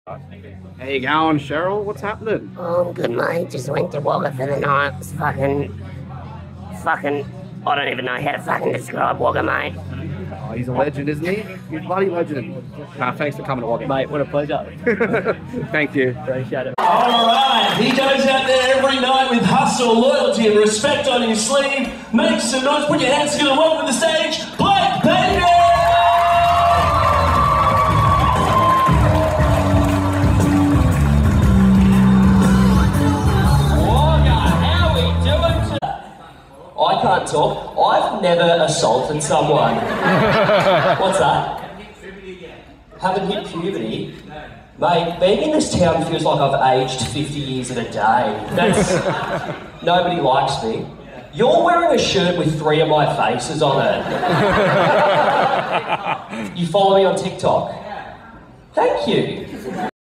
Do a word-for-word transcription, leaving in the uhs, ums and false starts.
How you going, Cheryl? What's happening? Oh, I'm good, mate. Just went to Wagga for the night. It's fucking... Fucking... I don't even know how to fucking describe Wagga, mate. Oh, he's a legend, isn't he? He's a bloody legend. Nah, thanks for coming to Wagga. Mate, what a pleasure. Thank you. Appreciate it. All right, he goes out there every night with hustle, loyalty and respect on his sleeve. Make some noise, put your hands together, welcome to the stage, Pavey! I can't talk. I've never assaulted someone. What's that? Haven't hit puberty? Mate, being in this town feels like I've aged fifty years in a day. That's... Nobody likes me. You're wearing a shirt with three of my faces on it. You follow me on TikTok? Thank you.